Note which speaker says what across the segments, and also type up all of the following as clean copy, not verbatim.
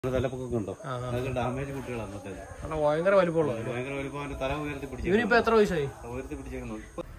Speaker 1: തലപ്പൊക്കെ ഉണ്ടോ? അതൊക്കെ ഡാമേജ് കുട്ടികളാണ്.
Speaker 2: ഭയങ്കര വലിപ്പമുള്ള
Speaker 1: ഭയങ്കര വലിപ്പം. തല ഉയർത്തി പിടിച്ചു.
Speaker 2: ഇവനിപ്പോ എത്ര വയസ്സായി?
Speaker 1: ഉയർത്തി പിടിച്ചേക്കുന്നു.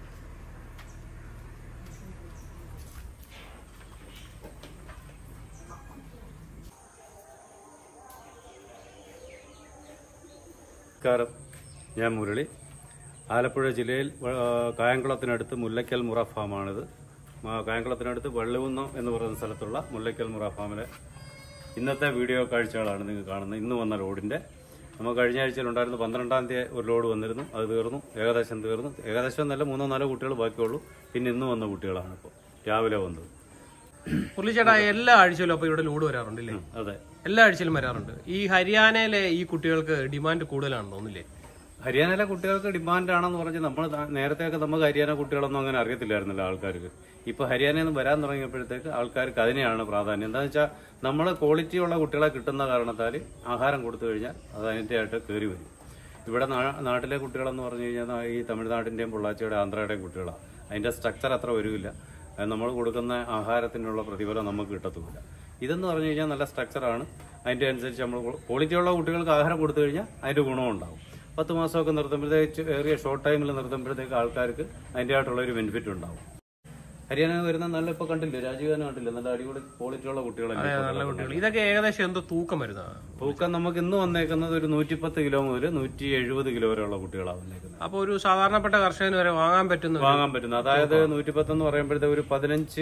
Speaker 1: നമസ്കാരം, ഞാൻ മുരളി. ആലപ്പുഴ ജില്ലയിൽ കായംകുളത്തിനടുത്ത് മുല്ലയ്ക്കൽ മുറ ഫാമാണിത്. കായംകുളത്തിനടുത്ത് വെള്ളികുന്നം എന്ന് പറയുന്ന സ്ഥലത്തുള്ള മുല്ലയ്ക്കൽ മുറ ഫാമിലെ ഇന്നത്തെ വീഡിയോ കാഴ്ചകളാണ് നിങ്ങൾ കാണുന്നത്. ഇന്ന് വന്ന ലോഡിൻ്റെ നമുക്ക് കഴിഞ്ഞ ആഴ്ചയിലുണ്ടായിരുന്നു. 12-ാം തീയതി ഒരു ലോഡ് വന്നിരുന്നു. അത് തീർന്നു, ഏകദേശം തീർന്നു. ഏകദേശം നല്ല 3-4 കുട്ടികൾ ബാക്കിയുള്ളൂ. പിന്നെ ഇന്ന് വന്ന കുട്ടികളാണ് ഇപ്പോൾ രാവിലെ വന്നത്.
Speaker 2: മുരളിച്ചേട്ടാ, എല്ലാ ആഴ്ചയിലും അപ്പൊ ഇവിടെ ലോഡ് വരാറുണ്ടല്ലേ?
Speaker 1: അതെ,
Speaker 2: എല്ലാ ആഴ്ചയിലും വരാറുണ്ട്. ഈ ഹരിയാനയിലെ ഈ കുട്ടികൾക്ക് ഡിമാൻഡ് കൂടുതലാണെന്ന് തോന്നില്ലേ?
Speaker 1: ഹരിയാനയിലെ കുട്ടികൾക്ക് ഡിമാൻഡാണെന്ന് പറഞ്ഞ് നമ്മൾ നേരത്തെയൊക്കെ നമുക്ക് ഹരിയാന കുട്ടികളൊന്നും അങ്ങനെ അറിയത്തില്ലായിരുന്നല്ലോ ആൾക്കാർക്ക്. ഇപ്പോൾ ഹരിയാനയിൽ നിന്ന് വരാൻ തുടങ്ങിയപ്പോഴത്തേക്ക് ആൾക്കാർക്ക് അതിനെയാണ് പ്രാധാന്യം. എന്താണെന്ന് വെച്ചാൽ നമ്മൾ ക്വാളിറ്റിയുള്ള കുട്ടികളെ കിട്ടുന്ന കാരണത്താൽ ആഹാരം കൊടുത്തു കഴിഞ്ഞാൽ അത് അതിൻ്റെയായിട്ട് കയറി വരും. ഇവിടെ നാട്ടിലെ കുട്ടികളെന്ന് പറഞ്ഞു കഴിഞ്ഞാൽ ഈ തമിഴ്നാട്ടിൻ്റെയും പൊള്ളാച്ചിയുടെ ആന്ധ്രയുടെയും കുട്ടികളാണ്. അതിൻ്റെ സ്ട്രക്ചർ അത്ര വരില്ല. നമ്മൾ കൊടുക്കുന്ന ആഹാരത്തിനുള്ള പ്രതിഫലം നമുക്ക് കിട്ടത്തുമില്ല. ഇതെന്ന് പറഞ്ഞു കഴിഞ്ഞാൽ നല്ല സ്ട്രക്ചറാണ്. അതിൻ്റെ അനുസരിച്ച് നമ്മൾ ക്വാളിറ്റിയുള്ള കുട്ടികൾക്ക് ആഹാരം കൊടുത്തു കഴിഞ്ഞാൽ അതിൻ്റെ ഗുണമുണ്ടാവും. 10 മാസമൊക്കെ നിർത്തുമ്പോഴത്തേക്ക്, ഏറിയ ഷോർട്ട് ടൈമിൽ നിർത്തുമ്പോഴത്തേക്ക് ആൾക്കാർക്ക് അതിൻ്റെ ആയിട്ടുള്ള ഒരു ബെനിഫിറ്റ് ഉണ്ടാവും. ഹരിയാന വരുന്ന നല്ല ഇപ്പൊ കണ്ടില്ലേ, രാജീവനെ കണ്ടില്ലേ, നല്ല അടിപൊളി ക്വാളിറ്റിയുള്ള കുട്ടികളാണ്.
Speaker 2: ഇതൊക്കെ ഏകദേശം എന്തോ തൂക്കം വരുന്നതാണ്?
Speaker 1: തൂക്കം നമുക്ക് ഇന്ന് വന്നേക്കുന്നത് ഒരു 110 കിലോ മുതൽ 170 കിലോ വരെയുള്ള കുട്ടികളാണ് വന്നേക്കുന്നത്.
Speaker 2: അപ്പൊ ഒരു സാധാരണപ്പെട്ട കർഷകന് വരെ വാങ്ങാൻ പറ്റുന്ന,
Speaker 1: അതായത് 110 എന്ന് പറയുമ്പോഴത്തെ ഒരു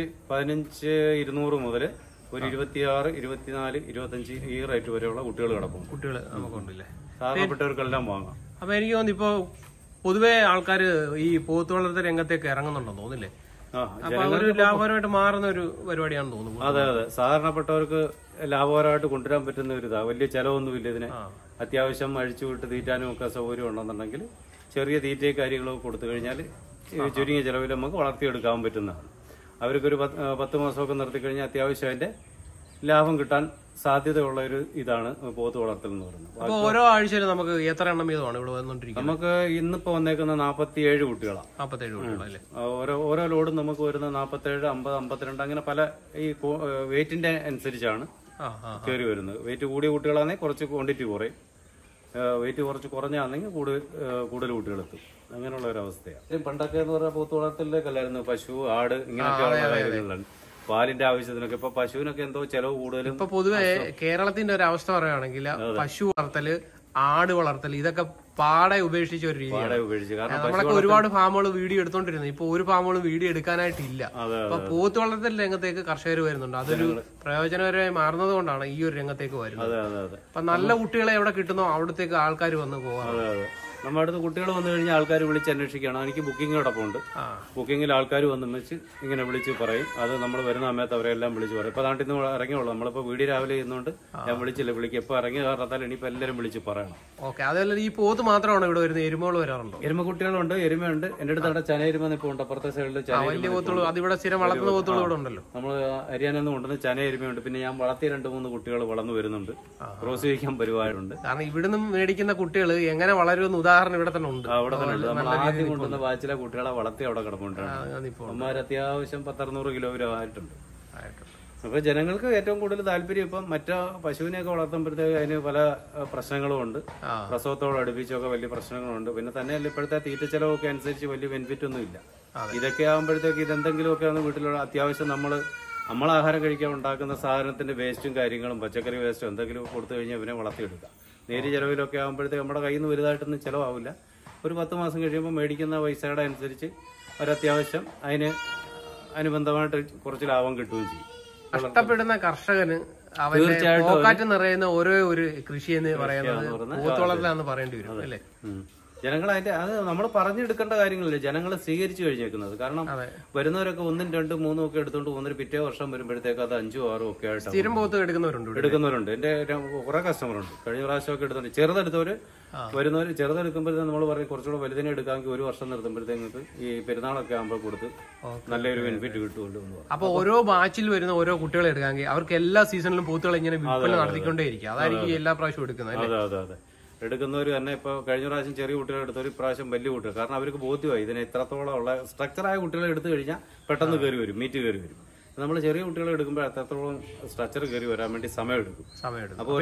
Speaker 1: 15-200 മുതൽ ഒരു 26, 24, 25 ഈ റേറ്റ് വരെയുള്ള കുട്ടികൾ കിടക്കും.
Speaker 2: കുട്ടികൾ നമുക്കുണ്ടല്ലേ,
Speaker 1: സാധാരണപ്പെട്ടവർക്കെല്ലാം വാങ്ങാം.
Speaker 2: അപ്പൊ എനിക്ക് തോന്നുന്നു ഇപ്പൊ പൊതുവെ ആൾക്കാർ ഈ പോത്ത് വളർത്തൽ രംഗത്തേക്ക് ഇറങ്ങുന്നുണ്ടെന്ന് തോന്നില്ലേ? അപ്പൊ ഒരു ലാഭകരമായിട്ട് മാറുന്ന ഒരു പരിപാടിയാണെന്ന് തോന്നുന്നു.
Speaker 1: അതെ അതെ, സാധാരണപ്പെട്ടവർക്ക് ലാഭകരമായിട്ട് കൊണ്ടുവരാൻ പറ്റുന്ന ഒരു ഇതാ. വലിയ ചെലവൊന്നുമില്ല ഇതിനെ. അത്യാവശ്യം അഴിച്ചു വിട്ട് തീറ്റാനും ഒക്കെ സൗകര്യം ഉണ്ടെന്നുണ്ടെങ്കിൽ ചെറിയ തീറ്റയും കാര്യങ്ങളൊക്കെ കൊടുത്തു കഴിഞ്ഞാൽ ചുരുങ്ങിയ ചെലവിൽ നമുക്ക് വളർത്തിയെടുക്കാൻ പറ്റുന്നതാണ്. അവർക്കൊരു 10 മാസമൊക്കെ നിർത്തിക്കഴിഞ്ഞാൽ അത്യാവശ്യം അതിന്റെ ലാഭം കിട്ടാൻ സാധ്യതയുള്ള ഒരു ഇതാണ് പോത്ത് വളർത്തൽ എന്ന് പറയുന്നത്.
Speaker 2: അപ്പൊ ഓരോ ആഴ്ചയിലും നമുക്ക് എത്ര എണ്ണം വീതമാണ് ഇവിടെ വന്നോണ്ടിരിക്കുന്നത്?
Speaker 1: നമുക്ക് ഇന്നിപ്പോ വന്നേക്കുന്ന 47 കുട്ടികളാണ്.
Speaker 2: 47 കുട്ടികളല്ലേ?
Speaker 1: ഓരോ ലോഡും നമുക്ക് വരുന്ന 47, 50, 52 അങ്ങനെ പല ഈ വെയിറ്റിന്റെ അനുസരിച്ചാണ് കയറി വരുന്നത്. വെയിറ്റ് കൂടിയ കുട്ടികളാണെങ്കിൽ കുറച്ച് ക്വാണ്ടിറ്റി കുറയും, വെയിറ്റ് കുറച്ച് കുറഞ്ഞാണെങ്കിൽ കൂടുതൽ കുട്ടികളെത്തും. അങ്ങനെയുള്ള ഒരു അവസ്ഥയാണ്. പണ്ടൊക്കെ എന്ന് പറഞ്ഞാൽ പോത്ത് വളർത്തലിലേക്കല്ലായിരുന്നു, പശു, ആട് ഇങ്ങനെയൊക്കെയുള്ള കാര്യങ്ങളിലാണ്. പാലിന്റെ ആവശ്യത്തിനൊക്കെ ഇപ്പൊ പശുവിനൊക്കെ എന്തോ ചെലവ് കൂടുതലും.
Speaker 2: ഇപ്പൊ പൊതുവെ കേരളത്തിന്റെ ഒരു അവസ്ഥ പറയുകയാണെങ്കിൽ പശു വളർത്തല്, ആട് വളർത്തൽ ഇതൊക്കെ പാടെ ഉപേക്ഷിച്ച ഒരു രീതിയാണ്. നമ്മളൊക്കെ ഒരുപാട് ഫാമുകൾ വീഡിയോ എടുത്തോണ്ടിരുന്നത്. ഇപ്പൊ ഒരു ഫാമുകളും വീഡിയോ എടുക്കാനായിട്ടില്ല. അപ്പൊ പോത്ത് വളർത്തൽ രംഗത്തേക്ക് കർഷകർ വരുന്നുണ്ട്. അതൊരു പ്രയോജനകരമായി മാറുന്നത് കൊണ്ടാണ് ഈ ഒരു രംഗത്തേക്ക് വരുന്നത്. അപ്പൊ നല്ല കുട്ടികളെ എവിടെ കിട്ടുന്നോ അവിടത്തേക്ക് ആൾക്കാർ വന്ന് പോകാം.
Speaker 1: നമ്മുടെ അടുത്ത് കുട്ടികൾ വന്നു കഴിഞ്ഞാൽ ആൾക്കാർ വിളിച്ച് അന്വേഷിക്കുകയാണ്. എനിക്ക് ബുക്കിങ്ങിനോടൊപ്പം ഉണ്ട്. ബുക്കിങ്ങിൽ ആൾക്കാർ വന്ന് വെച്ച് ഇങ്ങനെ വിളിച്ച് പറയും. അത് നമ്മൾ വരുന്ന സമയത്ത് അവരെല്ലാം വിളിച്ച് പറയും. ഇപ്പൊ നാട്ടിൽ നിന്ന് ഇറങ്ങിയുള്ളൂ. നമ്മളിപ്പോ വീഡിയോ രാവിലെ ചെയ്യുന്നതുകൊണ്ട് ഞാൻ വിളിച്ചില്ല. വിളിക്കും എപ്പോൾ ഇറങ്ങിയ കാരണത്താൽ ഇനിയിപ്പോ എല്ലാവരും വിളിച്ച് പറയണം.
Speaker 2: ഓക്കെ, അതല്ല ഈ പോത്ത് മാത്രമാണ് ഇവിടെ വരുന്നത്? എരുമകൾ വരാറുണ്ടോ?
Speaker 1: എരുമ കുട്ടികളുണ്ട്, എരുമയുണ്ട്. എന്റെ അടുത്ത് അവിടെ ചന ഇപ്പൊ ഉണ്ട്. അപ്പുറത്തെ സൈഡിൽ
Speaker 2: വലിയ പോത്തുള്ളൂ. അതിവിടെ സ്ഥിരം വളർത്തുന്ന പോത്തുകൾ ഇവിടെ ഉണ്ടല്ലോ.
Speaker 1: നമ്മൾ ഹരിയാനയിൽ നിന്ന് കൊണ്ടുവന്ന് ചന എരുമയുണ്ട്. പിന്നെ ഞാൻ വളർത്തിയ 2-3 കുട്ടികൾ വളർന്നു വരുന്നുണ്ട്. ക്രോസ് ചെയ്യിക്കാൻ പരിപാടിയുണ്ട്.
Speaker 2: കാരണം ഇവിടുന്ന് മേടിക്കുന്ന കുട്ടികൾ എങ്ങനെ വളരുമെന്ന് ഉദാഹരണം ഇവിടെ തന്നെ ഉണ്ട്.
Speaker 1: അവിടെ തന്നെ ഉണ്ട്. നമ്മൾ ആദ്യം കൊണ്ടുവന്ന ബാച്ചിലെ കുട്ടികളെ വളർത്തി അവിടെ കിടപ്പുണ്ടാണ്. അമ്മമാർ അത്യാവശ്യം 10-600 കിലോ ആയിട്ടുണ്ട്. അപ്പൊ ജനങ്ങൾക്ക് ഏറ്റവും കൂടുതൽ താല്പര്യം ഇപ്പം മറ്റു പശുവിനെയൊക്കെ വളർത്തുമ്പോഴത്തേക്ക് അതിന് പല പ്രശ്നങ്ങളും ഉണ്ട്. പ്രസവത്തോട് അടുപ്പിച്ചൊക്കെ വലിയ പ്രശ്നങ്ങളുണ്ട്. പിന്നെ തന്നെയല്ല ഇപ്പോഴത്തെ തീറ്റ ചെലവൊക്കെ അനുസരിച്ച് വലിയ ബെനിഫിറ്റ് ഒന്നും ഇല്ല. ഇതൊക്കെ ആകുമ്പോഴത്തേക്ക് ഇതെന്തെങ്കിലുമൊക്കെ ആണ് വീട്ടിലുള്ള അത്യാവശ്യം നമ്മൾ ആഹാരം കഴിക്കാൻ ഉണ്ടാക്കുന്ന സാധനത്തിന്റെ വേസ്റ്റും കാര്യങ്ങളും പച്ചക്കറി വേസ്റ്റും എന്തെങ്കിലും കൊടുത്തു കഴിഞ്ഞാൽ ഇവനെ വളർത്തിയെടുക്കാം. നേരിയ ചെലവിലൊക്കെ ആകുമ്പോഴത്തേക്ക് നമ്മുടെ കയ്യിൽ നിന്ന് വലുതായിട്ടൊന്നും ചിലവാവില്ല. ഒരു 10 മാസം കഴിയുമ്പോൾ മേടിക്കുന്ന പൈസയുടെ അനുസരിച്ച് ഒരത്യാവശ്യം അതിന് അനുബന്ധമായിട്ട് കുറച്ച് ലാഭം കിട്ടുകയും ചെയ്യും.
Speaker 2: കഷ്ടപ്പെടുന്ന കർഷകന് തീർച്ചയായിട്ടും നിറയുന്ന ഓരോ ഒരു കൃഷി എന്ന് പറയുന്നത് പോത്ത് വളർത്തലാന്ന് പറയേണ്ടി വരും അല്ലേ?
Speaker 1: ജനങ്ങൾ അത് നമ്മൾ പറഞ്ഞെടുക്കേണ്ട കാര്യങ്ങളില്ല. ജനങ്ങൾ സ്വീകരിച്ചു കഴിഞ്ഞേക്കുന്നത്. കാരണം വരുന്നവരൊക്കെ 1, 2, 3 ഒക്കെ എടുത്തോണ്ട് പോകുന്നൊരു പിറ്റേ വർഷം വരുമ്പോഴത്തേക്ക് അത് 5, 6 ഒക്കെ ആയിട്ട്
Speaker 2: സ്ഥിരം പോത്ത് എടുക്കുന്നവരുണ്ട്.
Speaker 1: എന്റെ കുറെ കസ്റ്റമറുണ്ട്. കഴിഞ്ഞ പ്രാവശ്യമൊക്കെ എടുത്തോണ്ട് ചെറുതെടുത്തവര് വരുന്നവര് ചെറുതെടുക്കുമ്പോഴത്തേക്ക് നമ്മൾ പറയും കുറച്ചുകൂടെ വലുതിനെ എടുക്കാമെങ്കിൽ 1 വർഷം നിർത്തുമ്പോഴത്തേക്ക് ഈ പെരുന്നാളൊക്കെ ആകുമ്പോൾ കൊടുത്ത് നല്ലൊരു ബെനിഫിറ്റ് കിട്ടുമല്ലോ എന്ന് പറയും.
Speaker 2: അപ്പൊ ഓരോ ബാച്ചിൽ വരുന്ന ഓരോ കുട്ടികളെ എടുക്കാമെങ്കിൽ അവർക്ക് എല്ലാ സീസണിലും പോത്തുകൾ ഇങ്ങനെ വിൽപ്പന നടത്തിക്കൊണ്ടേയിരിക്കും. അതായിരിക്കും എല്ലാ പ്രാവശ്യവും എടുക്കുന്നത്.
Speaker 1: അതെ എടുക്കുന്നവർ തന്നെ ഇപ്പൊ കഴിഞ്ഞ പ്രാവശ്യം ചെറിയ കുട്ടികളെ എടുത്തവർ ഇപ്രാവശ്യം വലിയ കുട്ടികൾ. കാരണം അവർക്ക് ബോധ്യമായി ഇതിനെ ഇത്രത്തോളം ഉള്ള സ്ട്രക്ചറായ കുട്ടികളെ എടുത്തു കഴിഞ്ഞാൽ പെട്ടെന്ന് കയറി വരും, മീറ്റ് കയറി വരും. നമ്മൾ ചെറിയ കുട്ടികളെ എടുക്കുമ്പോൾ അത്രത്തോളം സ്ട്രക്ചർ കയറി വരാൻ വേണ്ടി സമയമെടുക്കും.
Speaker 2: അപ്പോൾ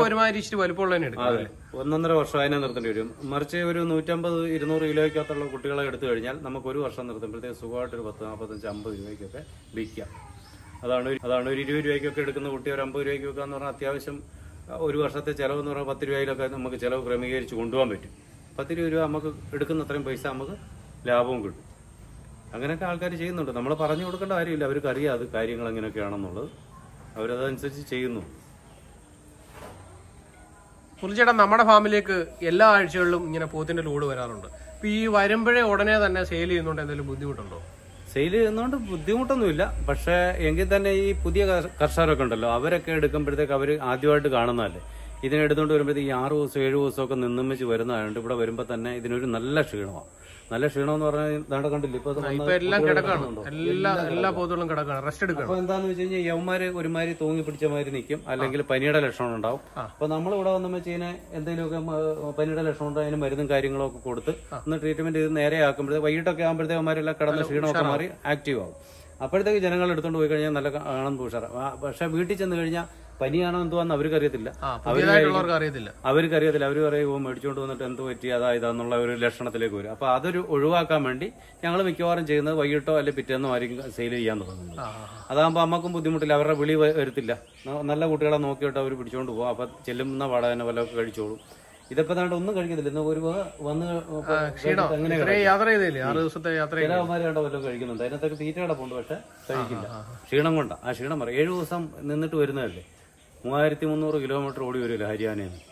Speaker 1: 1.5 വർഷം അതിനെ നിർത്തേണ്ടി വരും. മറിച്ച് ഒരു 150-200 കിലോയ്ക്കകത്തുള്ള കുട്ടികളെ എടുത്തു കഴിഞ്ഞാൽ നമുക്ക് ഒരു വർഷം നിർത്തുമ്പോഴത്തേക്ക് സുഖമായിട്ട് ഒരു 10, 45, 50 രൂപയ്ക്കൊക്കെ വിൽക്കാം. അതാണ് ഒരു 20 രൂപയ്ക്കൊക്കെ എടുക്കുന്ന കുട്ടി ഒരു 50 രൂപയ്ക്ക് വെക്കാന്ന് പറഞ്ഞാൽ അത്യാവശ്യം ഒരു വർഷത്തെ ചിലവ് എന്ന് പറഞ്ഞാൽ 10 രൂപയിലൊക്കെ നമുക്ക് ചിലവ് ക്രമീകരിച്ച് കൊണ്ടുപോകാൻ പറ്റും. 10-20 രൂപ നമുക്ക് എടുക്കുന്ന അത്രയും പൈസ നമുക്ക് ലാഭവും കിട്ടും. അങ്ങനെയൊക്കെ ആൾക്കാർ ചെയ്യുന്നുണ്ട്. നമ്മൾ പറഞ്ഞു കൊടുക്കേണ്ട കാര്യമില്ല, അവർക്ക് അറിയാം അത് കാര്യങ്ങൾ എങ്ങനെയൊക്കെയാണെന്നുള്ളത്. അവരതനുസരിച്ച് ചെയ്യുന്നു.
Speaker 2: ചേട്ടാ, നമ്മുടെ ഫാമിലേക്ക് എല്ലാ ആഴ്ചകളിലും ഇങ്ങനെ പോത്തിന്റെ ലോഡ് വരാറുണ്ട്. അപ്പൊ ഈ വരുമ്പോഴേ ഉടനെ തന്നെ സെയിൽ ചെയ്യുന്നുണ്ട്, എന്തെങ്കിലും ബുദ്ധിമുട്ടുണ്ടോ?
Speaker 1: സെയിൽ ചെയ്യുന്നതുകൊണ്ട് ബുദ്ധിമുട്ടൊന്നുമില്ല. പക്ഷേ എങ്കിൽ തന്നെ ഈ പുതിയ കർഷകരൊക്കെ ഉണ്ടല്ലോ, അവരൊക്കെ എടുക്കുമ്പോഴത്തേക്ക് അവർ ആദ്യമായിട്ട് കാണുന്നതല്ലേ. ഇതിനെടുത്തുകൊണ്ട് വരുമ്പോഴത്തേക്ക് ഈ 6 ദിവസം 7 ദിവസമൊക്കെ നിന്നും വെച്ച് വരുന്നതായതുകൊണ്ട് ഇവിടെ വരുമ്പോൾ തന്നെ ഇതിനൊരു നല്ല ക്ഷീണമാണ്. നല്ല ക്ഷീണം എന്ന് പറഞ്ഞാൽ നാടെ കണ്ടില്ല,
Speaker 2: ഇപ്പൊ എല്ലാം കിടക്കാണ്, എല്ലാ പോത്തുകളും കിടക്കാണ്, റെസ്റ്റ് എടുക്കണം.
Speaker 1: അപ്പൊ എന്താന്ന് വെച്ച് കഴിഞ്ഞാൽ യവന്മാര് ഒരുമാതിരി തൂങ്ങി പിടിച്ച മാതിരി നിൽക്കും, അല്ലെങ്കിൽ പനിയുടെ ലക്ഷണം ഉണ്ടാവും. അപ്പൊ നമ്മൾ ഇവിടെ വന്നു വെച്ച് കഴിഞ്ഞാൽ എന്തെങ്കിലുമൊക്കെ പനിയുടെ ലക്ഷണം ഉണ്ടോ അതിന് മരുന്നും കാര്യങ്ങളൊക്കെ കൊടുത്ത് ഒന്ന് ട്രീറ്റ്മെന്റ് ചെയ്ത് നേരെ ആക്കുമ്പോഴത്തേക്ക് വൈകിട്ടൊക്കെ ആകുമ്പോഴത്തേക്ക് അവന്മാരെല്ലാം കിടന്ന ക്ഷീണമൊക്കെ മാറി ആക്റ്റീവ് ആവും. അപ്പോഴത്തേക്ക് ജനങ്ങൾ എടുത്തോണ്ട് പോയി കഴിഞ്ഞാൽ നല്ല ആണെന്ന് ഉഷാറ. പക്ഷെ വീട്ടിൽ ചെന്ന് കഴിഞ്ഞാൽ പനിയാണോ എന്തുവാന്ന് അവർക്കറിയത്തില്ല.
Speaker 2: അവർക്കറിയത്തില്ല.
Speaker 1: അവർ പറയും മേടിച്ചുകൊണ്ട് വന്നിട്ട് എന്ത് പറ്റി ഇതാന്നുള്ള ഒരു ലക്ഷണത്തിലേക്ക് വരും. അപ്പൊ അതൊരു ഒഴിവാക്കാൻ വേണ്ടി ഞങ്ങൾ മിക്കവാറും ചെയ്യുന്നത് വൈകിട്ടോ അല്ലെങ്കിൽ പിറ്റേന്നോ ആയിരിക്കും സെയിൽ ചെയ്യാൻ തുടങ്ങുന്നത്. അതാകുമ്പോൾ അമ്മക്കും ബുദ്ധിമുട്ടില്ല, അവരുടെ വിളി വരത്തില്ല. നല്ല കുട്ടികളെ നോക്കിയിട്ട് അവർ പിടിച്ചോണ്ട് പോകും. അപ്പൊ ചെല്ലുന്ന പാടെ തന്നെ വല്ലതൊക്കെ കഴിച്ചോളും. ഇതിപ്പോ ഒന്നും കഴിക്കത്തില്ല. ഇന്ന് ഒരു വന്ന് ചിലവന്മാരുണ്ടോ വല്ലതും കഴിക്കുന്നുണ്ട്, അതിനകത്തൊക്കെ തീറ്റ കിടപ്പുണ്ട്, പക്ഷെ കഴിക്കില്ല. ക്ഷീണം കൊണ്ടാ. ആ ക്ഷീണം പറയും 7 ദിവസം നിന്നിട്ട് വരുന്നതല്ലേ. 3300 കിലോമീറ്റർ ഓടി വരുമല്ലോ ഹരിയാനയിൽ നിന്ന്.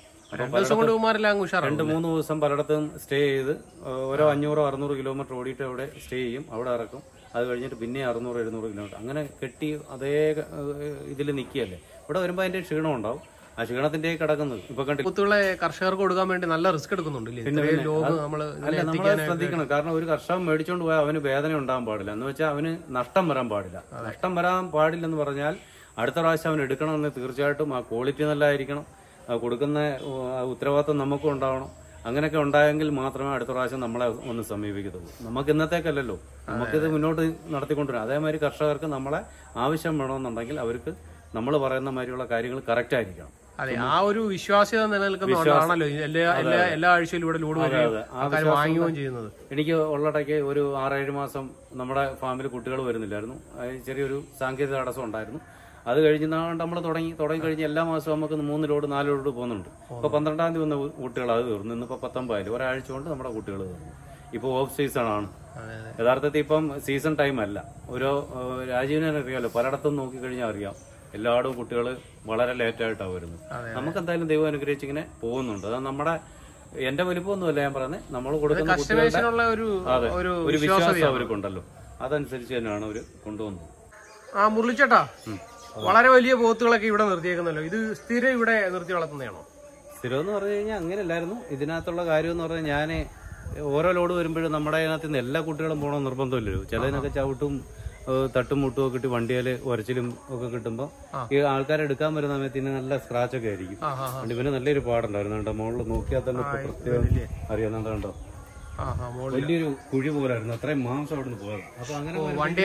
Speaker 1: 2-3 ദിവസം പലയിടത്തും സ്റ്റേ ചെയ്ത് ഓരോ 500-600 കിലോമീറ്റർ ഓടിയിട്ട് അവിടെ സ്റ്റേ ചെയ്യും, അവിടെ ഇറക്കും. അത് കഴിഞ്ഞിട്ട് പിന്നെ 600-700 കിലോമീറ്റർ അങ്ങനെ കെട്ടി അതേ ഇതിൽ നിൽക്കുകയല്ലേ. ഇവിടെ വരുമ്പോൾ അതിന്റെ ക്ഷീണം ഉണ്ടാവും. ആ ക്ഷീണത്തിന്റെ കിടക്കുന്നത് ഇപ്പൊ
Speaker 2: കണ്ടിട്ടുള്ള കർഷകർക്ക് കൊടുക്കാൻ വേണ്ടി നല്ല റിസ്ക് എടുക്കുന്നുണ്ട്.
Speaker 1: നമ്മൾ ശ്രദ്ധിക്കണം. കാരണം ഒരു കർഷകൻ മേടിച്ചോണ്ട് പോയാൽ അവന് വേദന ഉണ്ടാകാൻ പാടില്ല. എന്ന് വെച്ചാൽ അവന് നഷ്ടം വരാൻ പാടില്ല. നഷ്ടം വരാൻ പാടില്ലെന്ന് പറഞ്ഞാൽ അടുത്ത പ്രാവശ്യം അവൻ എടുക്കണമെന്ന് തീർച്ചയായിട്ടും ആ ക്വാളിറ്റി നല്ലതായിരിക്കണം, കൊടുക്കുന്ന ഉത്തരവാദിത്വം നമുക്കും ഉണ്ടാവണം. അങ്ങനെയൊക്കെ ഉണ്ടായെങ്കിൽ മാത്രമേ അടുത്ത പ്രാവശ്യം നമ്മളെ ഒന്ന് സമീപിക്കത്തുള്ളൂ. നമുക്ക് ഇന്നത്തേക്കല്ലല്ലോ, നമുക്കിത് മുന്നോട്ട് നടത്തിക്കൊണ്ടുവരാം. അതേമാതിരി കർഷകർക്ക് നമ്മളെ ആവശ്യം വേണമെന്നുണ്ടെങ്കിൽ അവർക്ക് നമ്മൾ പറയുന്ന മാതിരിയുള്ള കാര്യങ്ങൾ കറക്റ്റ് ആയിരിക്കണം.
Speaker 2: അതെ, ആ ഒരു വിശ്വാസ്യത നിലനിൽക്കുന്നതാണല്ലോ എല്ലാ ആഴ്ചയിലും ഇവിടെ ലോഡ് വാങ്ങുകയും ചെയ്യുന്നത്.
Speaker 1: എനിക്ക് ഉള്ളടയ്ക്ക് ഒരു 6-7 മാസം നമ്മുടെ ഫാമിൽ കുട്ടികൾ വരുന്നില്ലായിരുന്നു. ചെറിയൊരു സാങ്കേതിക തടസ്സം ഉണ്ടായിരുന്നു. അത് കഴിഞ്ഞ് നമ്മൾ തുടങ്ങി കഴിഞ്ഞ് എല്ലാ മാസവും നമുക്ക് 3 ലോഡ് 4 ലോഡ് പോകുന്നുണ്ട്. ഇപ്പൊ 12-ാം തീയതി വന്ന കുട്ടികൾ അത് തീർന്നു. ഇന്നിപ്പോ 19 ഒരാഴ്ച കൊണ്ട് നമ്മുടെ കുട്ടികൾ തീർന്നു. ഇപ്പൊ ഓഫ് സീസൺ ആണ്. യഥാർത്ഥത്തിൽ ഇപ്പം സീസൺ ടൈം അല്ല. ഓരോ രാജീവിനെ അറിയാമല്ലോ, പലയിടത്തും നോക്കിക്കഴിഞ്ഞാൽ അറിയാം എല്ലായിടും കുട്ടികൾ വളരെ ലേറ്റായിട്ടാണ് വരുന്നത്. നമുക്ക് എന്തായാലും ദൈവം അനുഗ്രഹിച്ച് ഇങ്ങനെ പോകുന്നുണ്ട്. അത് നമ്മുടെ എന്റെ വലിപ്പമൊന്നുമല്ല ഞാൻ പറയുന്നത്, നമ്മൾ കൊടുക്കുന്ന കുട്ടികളുടെ ഒരു വിശ്വാസം അവർക്കുണ്ടല്ലോ, അതനുസരിച്ച് തന്നെയാണ് അവർ കൊണ്ടുവന്നത്.
Speaker 2: മുരളിച്ചേട്ടാ, വളരെ വലിയ പോത്തുകളൊക്കെ ഇവിടെ നിർത്തിയേക്കുന്നല്ലോ, ഇത് സ്ഥിരം ഇവിടെ നിർത്തി വളർത്തുന്നതാണോ?
Speaker 1: സ്ഥിരം എന്ന് പറഞ്ഞു കഴിഞ്ഞാൽ അങ്ങനെയല്ലായിരുന്നു. ഇതിനകത്തുള്ള കാര്യം എന്ന് പറഞ്ഞാൽ ഞാൻ ഓരോ ലോഡ് വരുമ്പോഴും നമ്മുടെ അതിനകത്ത് നിന്ന് എല്ലാ കുട്ടികളും പോകണമെന്ന് നിർബന്ധമില്ലല്ലോ. ചിലതിനൊക്കെ ചവിട്ടും തട്ടും മുട്ടും ഒക്കെ കിട്ടി വണ്ടിയിൽ ഉരച്ചിലും ഒക്കെ കിട്ടുമ്പോൾ ഈ ആൾക്കാരെ എടുക്കാൻ വരുന്ന സമയത്ത് ഇന്ന് നല്ല സ്ക്രാച്ച് ഒക്കെ ആയിരിക്കും. ഇവന് നല്ലൊരു പാടുണ്ടായിരുന്നു കേട്ടോ. മുകളിൽ നോക്കിയാൽ തന്നെ പ്രത്യേകം അറിയാം. കണ്ടോ, വലിയൊരു കുഴി പോലായിരുന്നു, അത്രയും മാംസം അവിടെ നിന്ന് പോയത്. അപ്പൊ അങ്ങനെ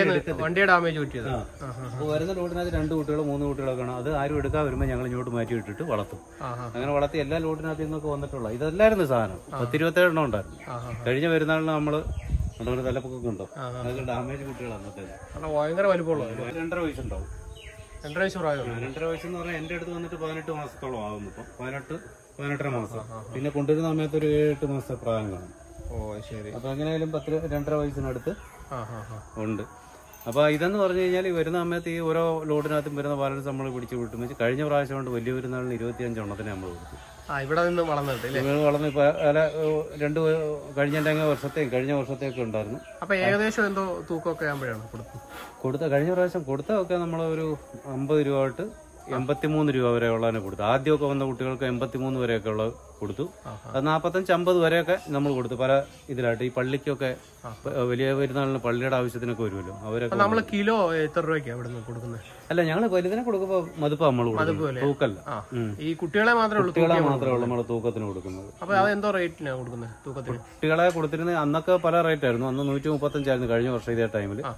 Speaker 1: അപ്പൊ വരുന്ന ലോഡിനകത്ത് 2 കുട്ടികളോ 3 കുട്ടികളൊക്കെ ആണ്. അത് ആരും എടുക്കാൻ വരുമ്പോൾ ഞങ്ങൾ ഇങ്ങോട്ട് മാറ്റി വിട്ടിട്ട് വളർത്തും. അങ്ങനെ വളർത്തി എല്ലാ ലോഡിനകത്ത് നിന്നൊക്കെ വന്നിട്ടുള്ള ഇതല്ലായിരുന്നു സാധനം. 10-27 എണ്ണം ഉണ്ടായിരുന്നു. കഴിഞ്ഞ പെരുന്നാളിന് നമ്മള് അതുപോലെ തലപ്പൊക്കെ ഉണ്ടോ, അതൊക്കെ ഡാമേജ് കുട്ടികളാണ്.
Speaker 2: ഭയങ്കര വലിപ്പമുള്ള
Speaker 1: 2.5 വയസ്സുണ്ടാവും.
Speaker 2: 2.5 വയസ്സ് പ്രായം.
Speaker 1: 2.5 വയസ്സെന്ന് പറഞ്ഞാൽ എന്റെ അടുത്ത് വന്നിട്ട് 18 മാസത്തോളം ആകുന്നു. ഇപ്പൊ 18-18.5 മാസം. പിന്നെ കൊണ്ടുവരുന്ന സമയത്ത് ഒരു 7-8 മാസത്തെ പ്രായം കാണും. അപ്പൊ എങ്ങനെയായാലും 2.5 വയസ്സിനടുത്ത് ഉണ്ട്. അപ്പൊ ഇതെന്ന് പറഞ്ഞു കഴിഞ്ഞാൽ വരുന്ന സമയത്ത് ഈ ഓരോ ലോഡിനകത്തും വരുന്ന പാലൻസ് നമ്മൾ പിടിച്ച് വിട്ടും വെച്ച് കഴിഞ്ഞ പ്രാവശ്യം കൊണ്ട് വലിയ പെരുന്നാളിന് 25 എണ്ണത്തിന് നമ്മൾ കൊടുത്തു.
Speaker 2: ഇവിടെ നിന്ന്
Speaker 1: വളർന്ന് ഇപ്പൊ കഴിഞ്ഞ വർഷത്തേക്ക് ഉണ്ടായിരുന്നു.
Speaker 2: അപ്പൊ ഏകദേശം എന്തോ തൂക്കമൊക്കെ ആകുമ്പോഴാണ്
Speaker 1: കൊടുത്ത കഴിഞ്ഞ പ്രാവശ്യം കൊടുത്തതൊക്കെ നമ്മൾ ഒരു 50 രൂപ തൊട്ട് 83 രൂപ വരെ ഉള്ളതിനെ കൊടുത്തു. ആദ്യമൊക്കെ വന്ന കുട്ടികൾക്ക് 83 വരെയൊക്കെ ഉള്ളത് കൊടുത്തു. അത് 45-50 വരെയൊക്കെ നമ്മൾ കൊടുത്തു. പല ഇതിലായിട്ട് ഈ പള്ളിക്കൊക്കെ വലിയ പെരുന്നാളിന് പള്ളിയുടെ ആവശ്യത്തിനൊക്കെ വരുമല്ലോ, അവരൊക്കെ.
Speaker 2: നമ്മൾ കിലോ എത്ര രൂപയ്ക്കാണ് ഇവിടെ നിന്ന് കൊടുക്കുന്നത്?
Speaker 1: അല്ല, ഞങ്ങൾ വലുതിനെ കൊടുക്കുമ്പോ മതിപ്പാ നമ്മൾ കൊടുക്കുന്നത്, തൂക്കല്ല.
Speaker 2: ഈ കുട്ടികളെ മാത്രമേ
Speaker 1: ഉള്ളൂ നമ്മൾ തൂക്കത്തിന് കൊടുക്കുന്നത്.
Speaker 2: അപ്പൊ അത് എന്തോ റേറ്റിനാണ് കൊടുക്കുന്നത് തൂക്കത്തിന്?
Speaker 1: കുട്ടികളെ കൊടുത്തിരുന്നത് അന്നൊക്കെ പല റേറ്റ് ആയിരുന്നു. അന്ന് 135 ആയിരുന്നു കഴിഞ്ഞ വർഷം ഇതേ ടൈമിൽ.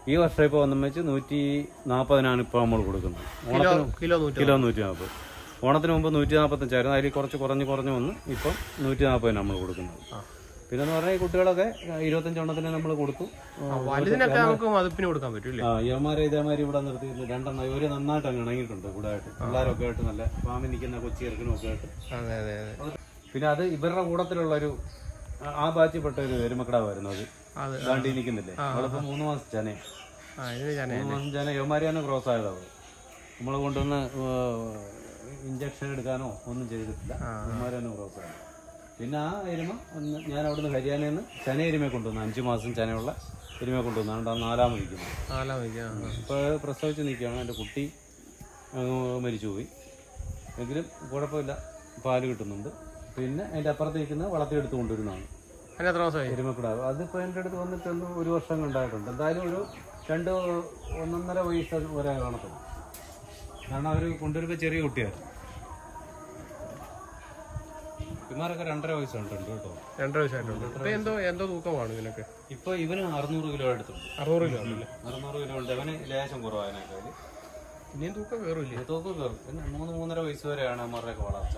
Speaker 1: ഈ വർഷം ഇപ്പോൾ വന്നു വെച്ച് 140 ഇപ്പോൾ നമ്മൾ കൊടുക്കുന്നത്.
Speaker 2: കിലോ
Speaker 1: 140. ഓണത്തിന് മുമ്പ് 145 അതിൽ കുറച്ച് കുറഞ്ഞ് വന്ന് ഇപ്പം 140 നമ്മൾ കൊടുക്കുന്നത്. പിന്നെ എന്ന് പറഞ്ഞാൽ ഈ കുട്ടികളൊക്കെ 25 എണ്ണത്തിന് നമ്മൾ കൊടുത്തു.
Speaker 2: വലുതിനൊക്കെ നമുക്ക് മതിപ്പിന് കൊടുക്കാൻ പറ്റൂല്ലേ?
Speaker 1: ഇതേമാരി ഇവിടെ നിർത്തിയിരുന്നു 2 എണ്ണം. ഇവര് നന്നായിട്ട് അങ്ങ് ഇണങ്ങിയിട്ടുണ്ട് കൂടെ ആയിട്ട്. പിള്ളേരൊക്കെ ആയിട്ട് നല്ല ഫാമിൽ നിൽക്കുന്ന കൊച്ചി ചെറുക്കനും ഒക്കെ ആയിട്ട്. പിന്നെ അത് ഇവരുടെ കൂട്ടത്തിലുള്ള ഒരു ആ ബാച്ചിൽപ്പെട്ട ഒരു എരുമക്കിടാവായിരുന്നു. അത് ദാണ്ടി നിൽക്കുന്നില്ലേ, അവളിപ്പോ 3 മാസം ചനയും 3 മാസം ചന യവമാരിയാണ് ക്രോസ് ആയതാവും. നമ്മളെ കൊണ്ടുവന്ന് ഇഞ്ചക്ഷൻ എടുക്കാനോ ഒന്നും ചെയ്തിട്ടില്ല. യവമാരാണ് ക്രോസ് ആയത്. പിന്നെ ആ എരുമ ഞാൻ അവിടുന്ന് ഹരിയാനയിൽ നിന്ന് ചന എരുമയെ കൊണ്ടുവന്നു. 5 മാസം ചനയുള്ള എരുമയെ കൊണ്ടുവന്നു. അതുകൊണ്ട് 4-ാമത് ഇരിക്കുന്നു. ഇപ്പൊ പ്രസവിച്ച് നിൽക്കുകയാണ്. എൻ്റെ കുട്ടി മരിച്ചുപോയി. എങ്കിലും കുഴപ്പമില്ല, പാല് കിട്ടുന്നുണ്ട്. പിന്നെ അതിന്റെ അപ്പുറത്ത് നിൽക്കുന്നത് വളർത്തിയെടുത്ത് കൊണ്ടുവരുന്നതാണ് എരുമക്കിടാവ്. അതിപ്പോ എൻ്റെ അടുത്ത് വന്നിട്ട് 1 വർഷം ഉണ്ടായിട്ടുണ്ട്. എന്തായാലും ഒരു 1.5 വയസ്സ് വരെ കാണത്തുള്ളൂ. കാരണം അവര് കൊണ്ടുവരുമ്പോ ചെറിയ കുട്ടിയായിരുന്നു. ഇമാരൊക്കെ 2.5 വയസ്സുണ്ട് കേട്ടോ.
Speaker 2: 2.5 വയസ്സായിട്ടുണ്ട്. എന്തോ തൂക്കമാണ് ഇതിനൊക്കെ?
Speaker 1: ഇപ്പൊ ഇവന് 600 കിലോ എടുത്തുണ്ട്.
Speaker 2: 600 കിലോ
Speaker 1: ഉണ്ട്. അവന് ലേശം കുറവായതിനൊക്കെ
Speaker 2: ഇനിയും തൂക്കം കയറില്ല.
Speaker 1: തൂക്കം കയറും. പിന്നെ 3-3.5 വയസ്സ് വരെയാണ് അമ്മമാരുടെയൊക്കെ വളർച്ച.